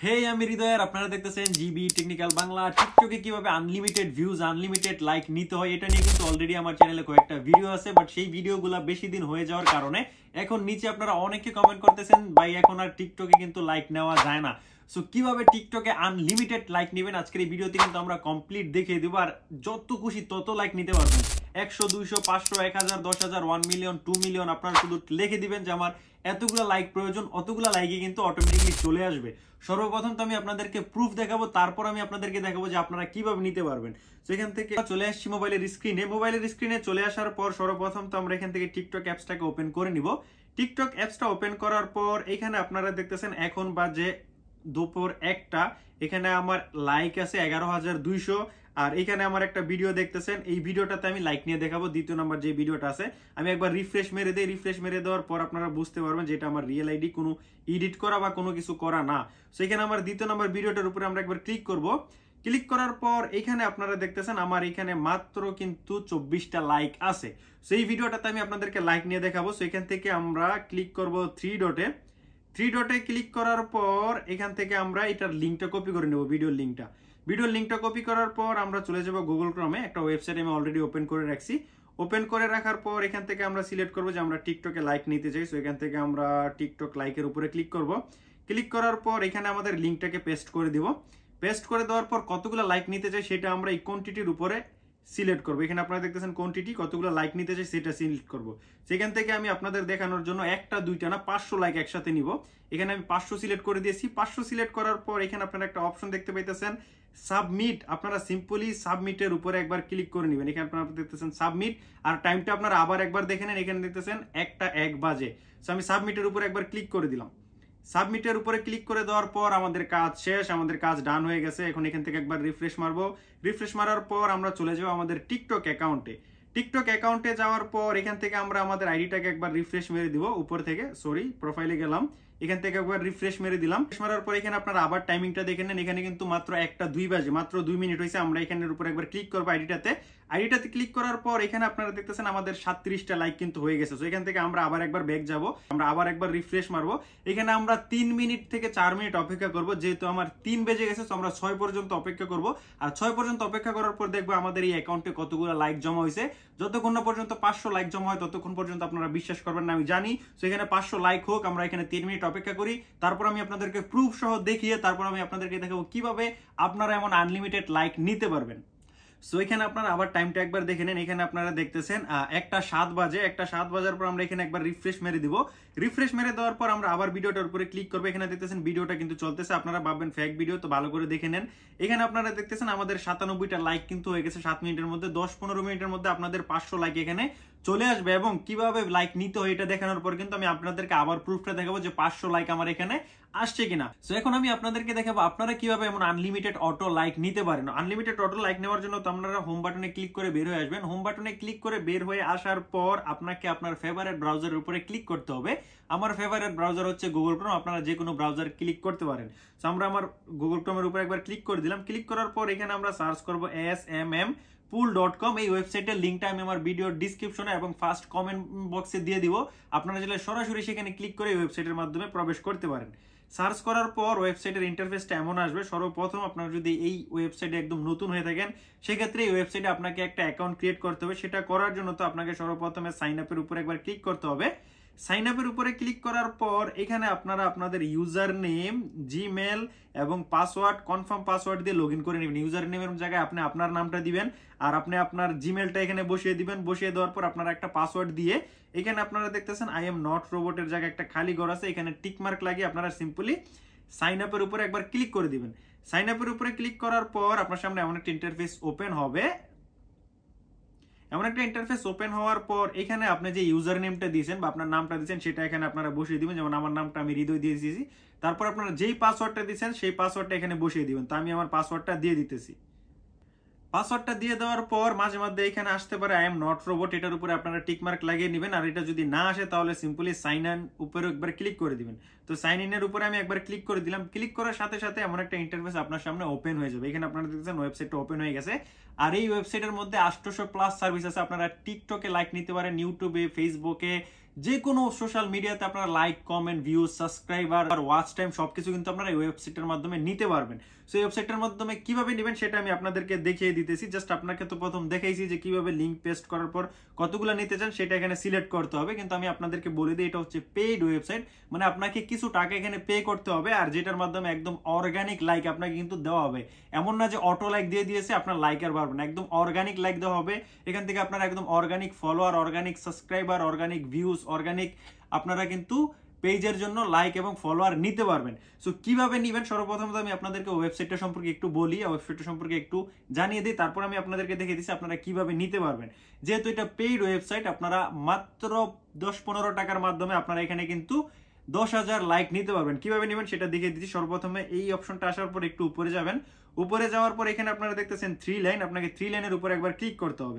হেই আমি হৃদয়ের, আপনারা দেখতেছেন জিবি টেকনিক্যাল বাংলা। টিকটকে কিভাবে আনলিমিটেড ভিউজ আনলিমিটেড লাইক নিতে হয় এটা নিয়ে কিন্তু অলরেডি আমার চ্যানেলে কয়েকটা ভিডিও আছে, বাট সেই ভিডিওগুলো বেশি দিন হয়ে যাওয়ার কারণে এখন নিচে আপনারা অনেকে কমেন্ট করতেছেন ভাই এখন আর টিকটকে কিন্তু লাইক নেওয়া যায় না। সো কিভাবে টিকটকে আনলিমিটেড লাইক নেবেন আজকের এই ভিডিওতে কিন্তু আমরা কমপ্লিট দেখিয়ে দেবো। আর যত খুশি তত লাইক নিতে পারবেন, 100, 200, 500, 1000, 10,000, 1 মিলিয়ন, 2 মিলিয়ন। আপনারা শুধু লিখে দিবেন যে আমার এতগুলো লাইক প্রয়োজন, অতগুলো লাইকে কিন্তু অটোমেটিকলি চলে আসবে। সর্বপ্রথম তো আমি আপনাদেরকে প্রুফ দেখাবো, তারপর আমি আপনাদেরকে দেখাবো যে আপনারা কিভাবে নিতে পারবেন। সেখান থেকে চলে আসছি মোবাইলের স্ক্রিনে চলে আসার পর সর্বপ্রথম তো আমরা এখান থেকে টিকটক অ্যাপসটাকে ওপেন করে নিব। টিকটক অ্যাপসটা ওপেন করার পর এখানে আপনারা দেখতেছেন এখন বাজে দুপুর 1টা। এখানে আমার লাইক আছে 11,200। আর এখানে আমার একটা ভিডিও দেখতেছেন, এই ভিডিওটাতে আমি লাইক নিয়ে দেখাবো। দ্বিতীয় নাম্বার যে ভিডিওটা আছে আমি একবার রিফ্রেশ মেরে দিই। রিফ্রেশ মেরে দেওয়ার পর আপনারা বুঝতে পারবেন যে এটা আমার রিয়েল আইডি, কোনো এডিট করা বা কোনো কিছু করা না। সেখানে আমার দ্বিতীয় নাম্বার ভিডিওটার উপরে আমরা একবার ক্লিক করব। ক্লিক করার পর এখানে আপনারা দেখতেছেন আমার এখানে মাত্র কিন্তু 24টা লাইক আছে। সেই ভিডিওটাতে আমি আপনাদেরকে লাইক নিয়ে দেখাবো। সেখান থেকে আমরা ক্লিক করব থ্রি ডটে ক্লিক করার পর এখান থেকে আমরা এটার লিঙ্কটা কপি করে নেব। ভিডিওর লিঙ্কটা কপি করার পর আমরা চলে যাব গুগল ক্রমে। একটা ওয়েবসাইট আমি অলরেডি ওপেন করে রাখছি। ওপেন করে রাখার পর এখান থেকে আমরা সিলেক্ট করব যে আমরা টিকটকে লাইক নিতে চাই। সো এখান থেকে আমরা টিকটক লাইকের উপরে ক্লিক করব। ক্লিক করার পর এখানে আমাদের লিঙ্কটাকে পেস্ট করে দিব। পেস্ট করে দেওয়ার পর কতগুলো লাইক নিতে চাই সেটা আমরা এই কোয়ান্টিটির উপরে সিলেক্ট করবো। এখানে আপনারা দেখতেছেন কোয়ান্টিটি, কতগুলো লাইক নিতে চাই সেটা সিলেক্ট করব। সেখান থেকে আমি আপনাদের দেখানোর জন্য একটা দুইটা না 500 লাইক একসাথে নিব। এখানে আমি 500 সিলেক্ট করে দিয়েছি। 500 সিলেক্ট করার পর এখানে আপনারা একটা অপশন দেখতে পাইতেছেন সাবমিট। আপনারা সিম্পলি সাবমিটের উপরে একবার ক্লিক করে নেবেন। এখানে আপনারা দেখতেছেন সাবমিট, আর টাইমটা আপনারা আবার একবার দেখে নেন। এখানে দেখতেছেন 1টা 1 বাজে। সো আমি সাবমিটের উপরে একবার ক্লিক করে দিলাম। সাবমিটের উপরে ক্লিক করে দেওয়ার পর আমাদের কাজ শেষ, আমাদের কাজ ডান হয়ে গেছে। এখন এখান থেকে একবার রিফ্রেশ মারবো। রিফ্রেশ মারার পর আমরা চলে যাবো আমাদের টিকটক অ্যাকাউন্টে যাওয়ার পর এখান থেকে আমরা আমাদের আইডিটাকে একবার রিফ্রেশ মেরে দিব। উপর থেকে প্রোফাইলে গেলাম, এখান থেকে একবার রিফ্রেশ মেরে দিলাম। মারার পর এখানে আপনারা আবার টাইমিংটা দেখে নেন। এখানে কিন্তু মাত্র 1টা 2 বাজে, মাত্র 2 মিনিট হয়েছে। আমরা এখানের উপর একবার ক্লিক করবো আইডিটাতে ক্লিক করার পর এখানে আপনারা দেখতেছেন আমাদের 37টা লাইক কিন্তু হয়ে গেছে। তো এখান থেকে আমরা আবার একবার ব্যাক যাব, আমরা আবার একবার রিফ্রেশ মারবো। এখানে আমরা 3 মিনিট থেকে 4 মিনিট অপেক্ষা করব। যেহেতু আমার 3 বেজে গেছে, তো আমরা 6 পর্যন্ত অপেক্ষা করব। আর 6 পর্যন্ত অপেক্ষা করার পর দেখবো আমাদের এই অ্যাকাউন্টে কতগুলো লাইক জমা হয়েছে। যতক্ষণ না পর্যন্ত 500 লাইক জমা হয় ততক্ষণ পর্যন্ত আপনারা বিশ্বাস করবেন না, আমি জানি। তো এখানে 500 লাইক হোক, আমরা এখানে 3 মিনিট অপেক্ষা করি। তারপর আমি আপনাদেরকে প্রুফ সহ দেখিয়ে তারপর আমি আপনাদেরকে দেখাবো কিভাবে আপনারা এমন আনলিমিটেড লাইক নিতে পারবেন। সো এখানে আপনারা আবার টাইমটা একবার দেখে নেন। এখানে আপনারা দেখতেছেন 1টা 7 বাজে। 1টা 7 বাজার পর আমরা এখানে একবার রিফ্রেশ মেরে দিব। রিফ্রেশ মেরে দেওয়ার পর আমরা আবার ভিডিওটার উপরে ক্লিক করবো। এখানে দেখতেছেন ভিডিওটা কিন্তু চলতেছে। আপনারা ভাববেন ফেক ভিডিও, তো ভালো করে দেখে নেন। এখানে আপনারা দেখতেছেন আমাদের 97টা লাইক কিন্তু হয়ে গেছে 7 মিনিটের মধ্যে। 10-15 মিনিটের মধ্যে আপনাদের 500 লাইক এখানে চলে আসবে। এবং কিভাবে লাইক নিতে হয় এটা দেখানোর পর কিন্তু আমি আপনাদেরকে আবার প্রুফটা দেখাবো যে 500 লাইক আমার এখানে আসছে কিনা। সো এখন আমি আপনাদেরকে দেখাবো আপনারা কিভাবে এমন আনলিমিটেড অটো লাইক নিতে পারেন। আনলিমিটেড অটো লাইক নেওয়ার জন্য তো আপনারা হোম বাটনে ক্লিক করে বের হয়ে আসবেন। হোম বাটনে ক্লিক করে বের হয়ে আসার পর আপনাকে আপনার ফেভারিট ব্রাউজারের উপরে ক্লিক করতে হবে। আমার ফেভারিট ব্রাউজার হচ্ছে গুগল ক্রোম। আপনারা যে কোনো ব্রাউজার ক্লিক করতে পারেন। সো আমরা আমার গুগল ক্রোমের উপরে একবার ক্লিক করে দিলাম। ক্লিক করার পর এখানে আমরা সার্চ করবো smmpool.com। এই ওয়েবসাইটের লিঙ্কটা আমি আমার ভিডিওর ডিসক্রিপশনে এবং ফার্স্ট কমেন্ট বক্সে দিয়ে দিব। আপনারা চাইলে সরাসরি সেখানে ক্লিক করে এই ওয়েবসাইটের মাধ্যমে প্রবেশ করতে পারেন। সার্চ করার পর ওয়েবসাইটের ইন্টারফেসটা এমন আসবে। সর্বপ্রথম আপনারা যদি এই ওয়েবসাইটে একদম নতুন হয়ে থাকেন সেক্ষেত্রে এই ওয়েবসাইটে আপনাকে একটা অ্যাকাউন্ট ক্রিয়েট করতে হবে। সেটা করার জন্য তো আপনাকে সর্বপ্রথমে সাইন আপের উপরে একবার ক্লিক করতে হবে। সাইন আপের উপরে ক্লিক করার পর এখানে আপনারা আপনাদের ইউজার নেম, জিমেল এবং পাসওয়ার্ড, কনফার্ম পাসওয়ার্ড দিয়ে লগ ইন করে নেবেন। ইউজার নেমের জায়গায় আপনি আপনার নামটা দিবেন আর আপনি আপনার জিমেলটা এখানে বসিয়ে দিবেন। বসিয়ে দেওয়ার পর আপনারা একটা পাসওয়ার্ড দিয়ে এখানে আপনারা দেখতেছেন আই এম নট রোবটের জায়গায় একটা খালি ঘর আছে, এখানে টিক মার্ক লাগিয়ে আপনারা সিম্পলি সাইন আপের উপরে একবার ক্লিক করে দিবেন। সাইন আপের উপরে ক্লিক করার পর আপনার সামনে এমন একটা ইন্টারফেস ওপেন হবে। এমন একটা ইন্টারফেস ওপেন হওয়ার পর এখানে আপনি যে ইউজার নেমটা দিয়েছেন বা আপনার নামটা দিয়েছেন সেটা এখানে আপনারা বসিয়ে দিবেন। যেমন আমার নামটা আমি হৃদয় দিয়ে দিয়েছি। তারপর আপনারা যেই পাসওয়ার্ডটা দিয়েছেন সেই পাসওয়ার্ডটা এখানে বসিয়ে দিবেন। তো আমি আমার পাসওয়ার্ডটা দিয়ে দিতেছি। পাসওয়ার্ডটা দিয়ে দেওয়ার পর মাঝে মধ্যে এখানে আসতে পারে আই এম নট রোবট, এটার উপরে আপনারা টিক মার্ক লাগিয়ে নেবেন। আর এটা যদি না আসে তাহলে সিম্পলি সাইন ইন উপরে একবার ক্লিক করে দিবেন। তো সাইন ইনের উপরে আমি একবার ক্লিক করে দিলাম। ক্লিক করার সাথে সাথে এমন একটা ইন্টারফেস আপনার সামনে ওপেন হয়ে যাবে। এখানে আপনারা দেখতেছেন ওয়েবসাইটটা ওপেন হয়ে গেছে। আর এই ওয়েবসাইটের মধ্যে 800+ সার্ভিস আছে। আপনারা টিকটকে লাইক নিতে পারেন, ইউটিউবে, ফেসবুকে, যে কোনো সোশ্যাল মিডিয়াতে আপনারা লাইক, কমেন্ট, ভিউজ, সাবস্ক্রাইবার আর ওয়াচ টাইম সবকিছু কিন্তু আপনারা এই ওয়েবসাইটের মাধ্যমে নিতে পারবেন। সো এই ওয়েবসাইটের মাধ্যমে কিভাবে নেবেন সেটা আমি আপনাদেরকে দেখিয়ে দিতেছি। জাস্ট আপনাকে তো প্রথম দেখাইছি যে কিভাবে লিঙ্ক পেস্ট করার পর কতগুলো নিতে চান সেটা এখানে সিলেক্ট করতে হবে, কিন্তু আমি আপনাদেরকে বলে দিই এটা হচ্ছে পেইড ওয়েবসাইট, মানে আপনাকে কিছু টাকা এখানে পে করতে হবে, আর যেটার মাধ্যমে একদম অর্গানিক লাইক আপনাকে কিন্তু দেওয়া হবে। এমন না যে অটো লাইক দিয়ে দিয়েছে আপনার লাইক আর বাড়বে না, একদম অর্গানিক লাইক দেওয়া হবে। এখান থেকে আপনারা একদম organic follower, organic subscriber, organic views, organic আপনারা কিন্তু পেজের জন্য লাইক এবং ফলোয়ার নিতে পারবেন। সো কিভাবে নেবেন সর্বপ্রথম আমি আপনাদেরকে ওয়েবসাইটটা সম্পর্কে একটু বলি, ওয়েবসাইটটা সম্পর্কে একটু জানিয়ে দিই, তারপর আমি আপনাদেরকে দেখিয়ে দিচ্ছি আপনারা কিভাবে নিতে পারবেন। যেহেতু এটা পেইড ওয়েবসাইট, আপনারা মাত্র 10-15 টাকার মাধ্যমে আপনারা এখানে কিন্তু 10,000 লাইক নিতে পারবেন। কিভাবে নেবেন সেটা দেখিয়ে দিচ্ছি। সর্বপ্রথমে এই অপশনটা আসার পর একটু উপরে যাবেন, উপরে যাওয়ার পর এখানে আপনারা দেখতেছেন 3 লাইন, আপনাকে 3 লাইনের উপর একবার ক্লিক করতে হবে।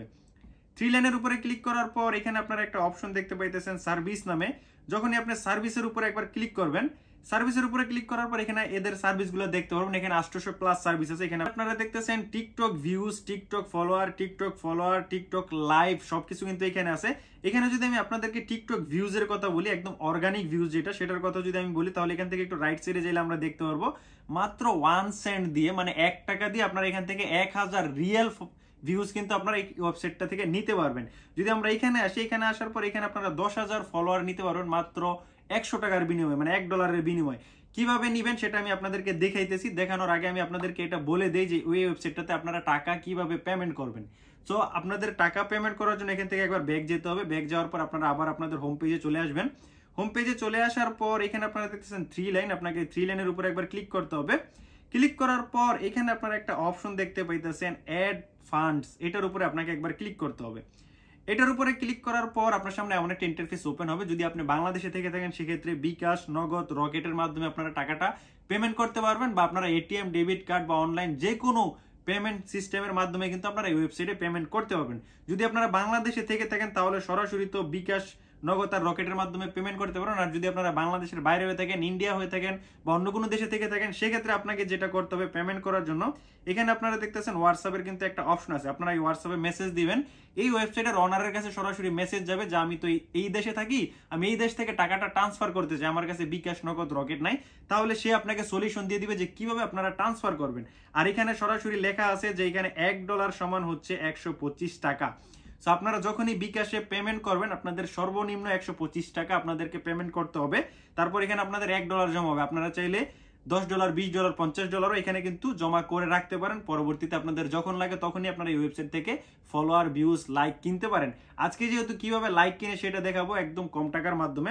3 লাইনের উপরে ক্লিক করার পর এখানে আপনারা একটা অপশন দেখতে পাইতেছেন সার্ভিস নামে। যখনই আপনি সার্ভিসের উপরে একবার ক্লিক করবেন, সার্ভিসের উপরে ক্লিক করার পর এখানে এদের সার্ভিসগুলো দেখতে পারবেন। এখানে 800+ সার্ভিস আছে। এখানে আপনারা দেখতেছেন TikTok views, TikTok follower, TikTok live সবকিছু কিন্তু এখানে আছে। এখানে যদি আমি আপনাদেরকে টিকটক ভিউজের কথা বলি, একদম অর্গানিক ভিউজ যেটা, সেটার কথা যদি আমি বলি, তাহলে এখান থেকে একটু রাইট সাইডে যাইলে আমরা দেখতে পারবো মাত্র 1 সেন্ট দিয়ে, মানে 1 টাকা দিয়ে আপনারা এখান থেকে 1000 রিয়েল ভিউজ কিন্তু আপনারা এই ওয়েবসাইটটা থেকে নিতে পারবেন। যদি আমরা এখানে আসি, এখানে আসার পর এখানে আপনারা 10,000 ফলোয়ার নিতে পারবেন মাত্র 100 টাকার বিনিময়ে, মানে $1 বিনিময়ে। কিভাবে নিবেন সেটা আমি আপনাদেরকে দেখাইতেছি। দেখানোর আগে আমি আপনাদেরকে এটা বলে দেই যে ওই ওয়েবসাইটটাতে আপনারা টাকা কিভাবে পেমেন্ট করবেন। সো আপনাদের টাকা পেমেন্ট করার জন্য এখান থেকে একবার ব্যাক যেতে হবে। ব্যাক যাওয়ার পর আপনারা আবার আপনাদের হোম পেজে চলে আসবেন। হোম পেজে চলে আসার পর এখানে আপনারা দেখতেছেন 3 লাইন, আপনাকে 3 লাইনের উপর একবার ক্লিক করতে হবে। ক্লিক করার পর এখানে আপনারা একটা অপশন দেখতে পাইতেছেন অ্যাড ফান্ডস, এটার উপরে আপনাকে একবার ক্লিক করতে হবে। এটার উপরে ক্লিক করার পর আপনার সামনে এমন একটা ইন্টারফেস ওপেন হবে। যদি আপনি বাংলাদেশে থেকে থাকেন সেক্ষেত্রে বিকাশ, নগদ, রকেটের মাধ্যমে আপনারা টাকাটা পেমেন্ট করতে পারবেন, বা আপনারা এটিএম, ডেবিট কার্ড বা অনলাইন যে কোনো পেমেন্ট সিস্টেমের মাধ্যমে কিন্তু আপনারা এই ওয়েবসাইটে পেমেন্ট করতে পারবেন। যদি আপনারা বাংলাদেশে থেকে থাকেন তাহলে সরাসরি তো বিকাশ, নগদ আর রকেটের মাধ্যমে পেমেন্ট করতে পারেন। আর যদি আপনারা বাংলাদেশের বাইরে হয়ে থাকেন, ইন্ডিয়া হয়ে থাকেন বা অন্য কোনো দেশে থেকে থাকেন, সেক্ষেত্রে আপনাকে যেটা করতে হবে পেমেন্ট করার জন্য, এখানে আপনারা দেখতেছেন হোয়াটসঅ্যাপের কিন্তু একটা অপশন আছে। আপনারা এই হোয়াটসঅ্যাপে মেসেজ দিবেন, এই ওয়েবসাইটের অনারের কাছে সরাসরি মেসেজ যাবে যে আমি তো এই দেশে থাকি, আমি এই দেশ থেকে টাকাটা ট্রান্সফার করতে চাই, আমার কাছে বিকাশ, নগদ, রকেট নাই। তাহলে সে আপনাকে সলিউশন দিয়ে দিবে যে কিভাবে আপনারা ট্রান্সফার করবেন। আর এখানে সরাসরি লেখা আছে যে এখানে $1 সমান হচ্ছে 125 টাকা। সো আপনারা যখনই বিকাশে পেমেন্ট করবেন, আপনাদের সর্বনিম্ন 125 টাকা আপনাদেরকে পেমেন্ট করতে হবে। তারপর এখানে আপনাদের $1 জমা হবে। আপনারা চাইলে $10, $20, $50 এখানে কিন্তু জমা করে রাখতে পারেন। পরবর্তীতে আপনাদের যখন লাগে তখনই আপনারা এই ওয়েবসাইট থেকে ফলোয়ার, ভিউজ, লাইক কিনতে পারেন। আজকে যেহেতু কিভাবে লাইক কিনে সেটা দেখাবো একদম কম টাকার মাধ্যমে।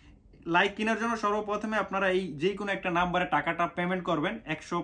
লাইক কেনার জন্য সর্বপ্রথমে আপনারা এই যে কোনো একটা নাম্বারে টাকাটা পেমেন্ট করবেন।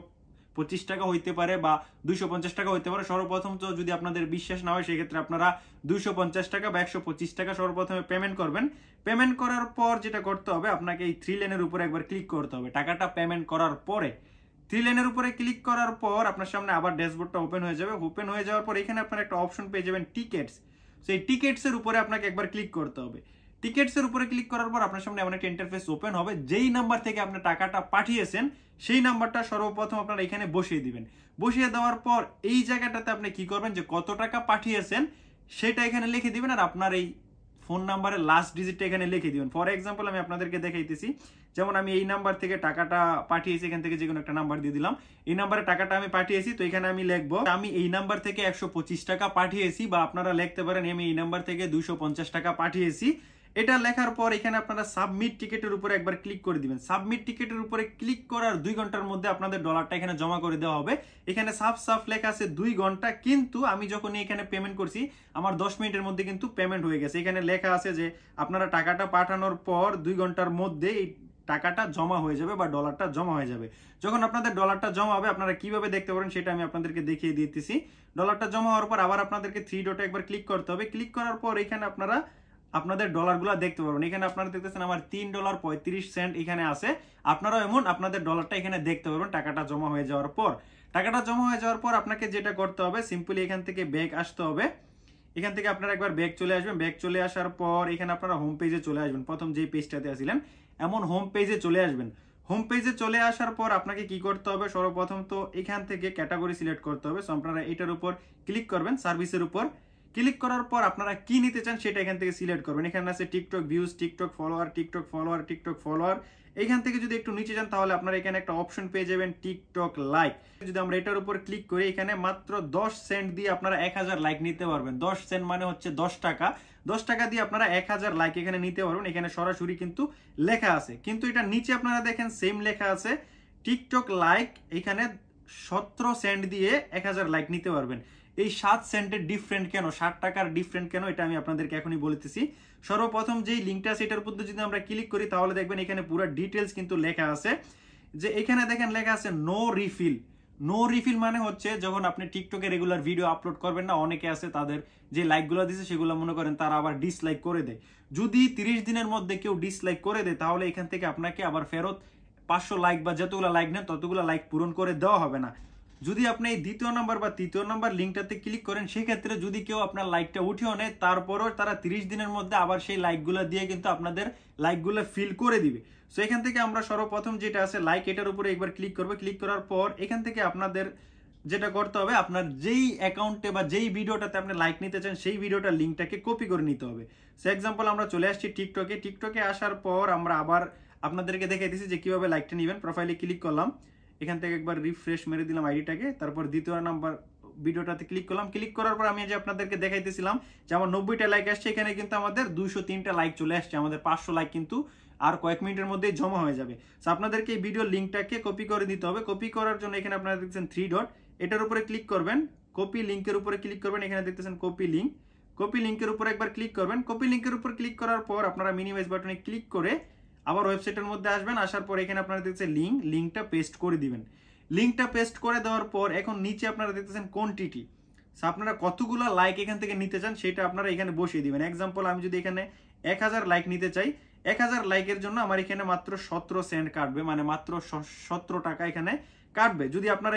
125 টাকা হইতে পারে বা 250 টাকা হইতে পারে। সর্বপ্রথম তো যদি আপনাদের বিশ্বাস না হয় সেক্ষেত্রে আপনারা 250 টাকা বা 125 টাকা সর্বপ্রথমে পেমেন্ট করবেন। পেমেন্ট করার পর যেটা করতে হবে, আপনাকে এই 3 লাইনের উপরে একবার ক্লিক করতে হবে। টাকাটা পেমেন্ট করার পরে 3 লাইনের উপরে ক্লিক করার পর আপনার সামনে আবার ড্যাশবোর্ডটা ওপেন হয়ে যাবে। ওপেন হয়ে যাওয়ার পর এখানে আপনারা একটা অপশন পেয়ে যাবেন টিকেটস। সেই টিকেটসের উপরে আপনাকে একবার ক্লিক করতে হবে। টিকেটসের উপরে ক্লিক করার পর আপনার সামনে এমন একটা ইন্টারফেস ওপেন হবে। যেই নাম্বার থেকে আপনি টাকাটা পাঠিয়েছেন সেই নাম্বারটা সর্বপ্রথম আপনারা এখানে বসিয়ে দিবেন। বসিয়ে দেওয়ার পর এই জায়গাটাতে আপনি কি করবেন, যে কত টাকা পাঠিয়েছেন সেটা এখানে লিখে দিবেন, আর আপনার এই ফোন নাম্বারের লাস্ট ডিজিটটা এখানে লিখে দিবেন। ফর এক্সাম্পল আমি আপনাদেরকে দেখাইতেছি, যেমন আমি এই নাম্বার থেকে টাকাটা পাঠিয়েছি, এখান থেকে যে কোনো একটা নাম্বার দিয়ে দিলাম, এই নাম্বারে টাকাটা আমি পাঠিয়েছি। তো এখানে আমি লিখবো আমি এই নাম্বার থেকে 125 টাকা পাঠিয়েছি, বা আপনারা লিখতে পারেন আমি এই নাম্বার থেকে 250 টাকা পাঠিয়েছি। এটা লেখার পর এখানে আপনারা সাবমিট টিকেটের উপরে একবার ক্লিক করে দিবেন। সাবমিট টিকেটের উপরে ক্লিক করার 2 ঘন্টার মধ্যে আপনাদের ডলারটা এখানে জমা করে দেওয়া হবে। এখানে সাফ লেখা আছে 2 ঘন্টা, কিন্তু আমি যখন এখানে পেমেন্ট করছি আমার 10 মিনিটের মধ্যে কিন্তু পেমেন্ট হয়ে গেছে। এখানে লেখা আছে যে আপনারা টাকাটা পাঠানোর পর 2 ঘন্টার মধ্যে এই টাকাটা জমা হয়ে যাবে বা ডলারটা জমা হয়ে যাবে। যখন আপনাদের ডলারটা জমা হবে আপনারা কিভাবে দেখতে পারেন সেটা আমি আপনাদেরকে দেখিয়ে দিতেছি। ডলারটা জমা হওয়ার পর আবার আপনাদেরকে 3 ডটে একবার ক্লিক করতে হবে। ক্লিক করার পর এখানে আপনারা আপনাদের ডলারগুলো দেখতে পারবেন। এখানে আপনারা দেখতেছেন আমার $3.35 এখানে আছে। আপনারাও এমন আপনাদের ডলারটা এখানে দেখতে পারবেন টাকাটা জমা হয়ে যাওয়ার পর। টাকাটা জমা হয়ে যাওয়ার পর আপনাকে যেটা করতে হবে, সিম্পলি এখান থেকে ব্যাক আসতে হবে। এখান থেকে আপনারা একবার ব্যাক চলে আসবেন। ব্যাক চলে আসার পর এখানে আপনারা হোম পেজে চলে আসবেন। প্রথম যেই পেজটাতে আসছিলেন এমন হোম পেজে চলে আসবেন। হোম পেজে চলে আসার পর আপনাকে কি করতে হবে, সর্বপ্রথম তো এখান থেকে ক্যাটাগরি সিলেক্ট করতে হবে। সো আপনারা এটার উপর ক্লিক করবেন, সার্ভিসের উপর ক্লিক করার পর আপনারা কি নিতে চান সেটা এখান থেকে সিলেক্ট করবেন। এখানে আছে TikTok views, TikTok follower, TikTok follower, TikTok follower. এইখান থেকে যদি একটু নিচে যান তাহলে আপনারা এখানে একটা অপশন পেয়ে যাবেন টিকটক লাইক। যদি আমরা এটার উপর ক্লিক করি, এখানে মাত্র 10 সেন্ট দিয়ে আপনারা 1000 লাইক নিতে পারবেন। 10 সেন্ট মানে হচ্ছে 10 টাকা। 10 টাকা দিয়ে আপনারা 1000 লাইক এখানে নিতে পারবেন। এখানে সরাসরি কিন্তু লেখা আছে, কিন্তু এটা নিচে আপনারা দেখেন সেম লেখা আছে টিকটক লাইক। এখানে 17 সেন্ট দিয়ে 1000 লাইক নিতে পারবেন। এই 7 সেন্টের ডিফারেন্ট কেন, 60 টাকার ডিফারেন্ট কেন, এটা আমি আপনাদেরকে এখনই বলতেছি। সর্বপ্রথম যেই লিঙ্কটা আছে এটার উপর যদি আমরা ক্লিক করি তাহলে দেখবেন এখানে পুরো ডিটেলস কিন্তু লেখা আছে। যে এখানে দেখেন লেখা আছে নো রিফিল। নো রিফিল মানে হচ্ছে যখন আপনি টিকটকে রেগুলার ভিডিও আপলোড করবেন না, অনেকে আছে তাদের যে লাইকগুলো দিছে সেগুলো মনে করেন তারা আবার ডিসলাইক করে দেয়। যদি 30 দিনের মধ্যে কেউ ডিসলাইক করে দেয় তাহলে এখান থেকে আপনাকে আবার ফেরত 500 লাইক বা যতগুলো লাইক নেন ততগুলো লাইক পূরণ করে দেওয়া হবে না। যদি আপনি এই দ্বিতীয় নাম্বার বা তৃতীয় নাম্বার লিঙ্কটাতে ক্লিক করেন, সেক্ষেত্রে যদি কেউ আপনার লাইকটা উঠিয়েও নেয় তারপরও তারা 30 দিনের মধ্যে আবার সেই লাইকগুলো দিয়ে কিন্তু আপনাদের লাইকগুলো ফিল করে দিবে। সো এখান থেকে আমরা সর্বপ্রথম যেটা আছে লাইক, এটার উপরে একবার ক্লিক করবে। ক্লিক করার পর এখান থেকে আপনাদের যেটা করতে হবে, আপনার যেই অ্যাকাউন্টে বা যেই ভিডিওটাতে আপনি লাইক নিতে চান সেই ভিডিওটার লিঙ্কটাকে কপি করে নিতে হবে। সো এক্সাম্পল আমরা চলে আসছি টিকটকে। টিকটকে আসার পর আমরা আবার আপনাদেরকে দেখাই দিচ্ছি যে কিভাবে লাইকটা নেবেন। প্রোফাইলে ক্লিক করলাম, এখান থেকে একবার রিফ্রেশ মেরে দিলাম আইডিটাকে, তারপর দ্বিতীয় নাম্বার ভিডিওটাতে ক্লিক করলাম। ক্লিক করার পর আমি যে আপনাদেরকে দেখাইতেছিলাম যে আমার 90টা লাইক আসছে, এখানে কিন্তু আমাদের 203টা লাইক চলে আসছে। আমাদের 500 লাইক কিন্তু আর কয়েক মিনিটের মধ্যেই জমা হয়ে যাবে। সো আপনাদেরকে এই ভিডিওর লিঙ্কটাকে কপি করে দিতে হবে। কপি করার জন্য এখানে আপনারা দেখছেন 3 ডট, এটার উপরে ক্লিক করবেন, কপি লিঙ্কের উপরে ক্লিক করবেন। এখানে দেখতেছেন কপি লিঙ্ক, কপি লিঙ্কের উপরে একবার ক্লিক করবেন। কপি লিঙ্কের উপর ক্লিক করার পর আপনারা মিনিমাইজ বাটনে ক্লিক করে আবার ওয়েবসাইটের মধ্যে আসবেন। আসার পর এখানে আপনারা দেখছেন লিঙ্কটা পেস্ট করে দিবেন। লিঙ্কটা পেস্ট করে দেওয়ার পর এখন নিচে আপনারা দেখতেছেন কোয়ান্টিটি। আপনারা কতগুলো লাইক এখান থেকে নিতে চান সেটা আপনারা এখানে বসিয়ে দিবেন। এক্সাম্পল আমি যদি এখানে 1000 লাইক নিতে চাই, 1000 লাইকের জন্য আমার এখানে মাত্র 17 সেন্ট কাটবে, মানে মাত্র 17 টাকা এখানে কাটবে। যদি আপনারা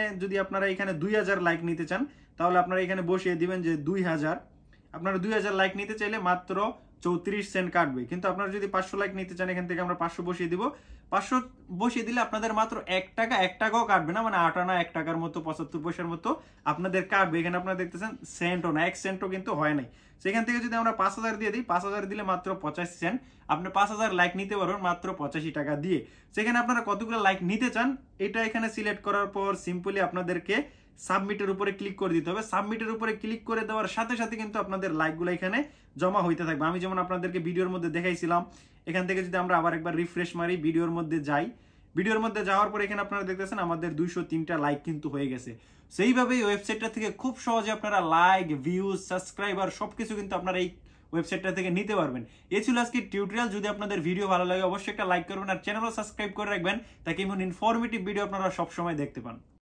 এখানে 2000 লাইক নিতে চান তাহলে আপনারা এখানে বসিয়ে দিবেন যে 2000। আপনারা 2000 লাইক নিতে চাইলে মাত্র 34 সেন্ট কাটবে। কিন্তু আপনারা যদি 500 লাইক নিতে চান এখান থেকে আমরা 500 বসিয়ে দিব। 500 বসিয়ে দিলে আপনাদের মাত্র 1 টাকা, 1 টাকাও কাটবে না, মানে 8 আনা 1 টাকার মতো 75 পয়সার মতো আপনাদের কাটবে। এখানে আপনারা দেখতেছেন সেন্টও না, 1 সেন্টও কিন্তু হয় নাই। সেখান থেকে যদি আমরা 5000 দিয়ে দিই, 5000 দিলে মাত্র 85 সেন্ট। আপনি 5000 লাইক নিতে পারবেন মাত্র 85 টাকা দিয়ে। সেখানে আপনারা কতগুলো লাইক নিতে চান এটা এখানে সিলেক্ট করার পর সিম্পলি আপনাদেরকে সাবমিটের উপরে ক্লিক করে দিতে হবে। সাবমিটের উপরে ক্লিক করে দেওয়ার সাথে সাথে কিন্তু আপনাদের লাইকগুলো এখানে জমা হইতে থাকবে। আমি যেমন আপনাদেরকে ভিডিওর মধ্যে দেখাইছিলাম, এখান থেকে যদি আমরা আবার একবার রিফ্রেশ মারি, ভিডিওর মধ্যে যাই, ভিডিওর মধ্যে যাওয়ার পর এখানে আপনারা দেখতেছেন আমাদের 203টা লাইক কিন্তু হয়ে গেছে। সেইভাবেই ওয়েবসাইটটা থেকে খুব সহজে আপনারা লাইক, ভিউজ, সাবস্ক্রাইবার সবকিছু কিন্তু আপনারা এই ওয়েবসাইটটা থেকে নিতে পারবেন। এই ছিল আজকে টিউটোরিয়াল। যদি আপনাদের ভিডিও ভালো লাগে অবশ্যই একটা লাইক করবেন আর চ্যানেলও সাবস্ক্রাইব করে রাখবেন, তাকে এমন ইনফরমেটিভ ভিডিও আপনারা সবসময় দেখতে পান।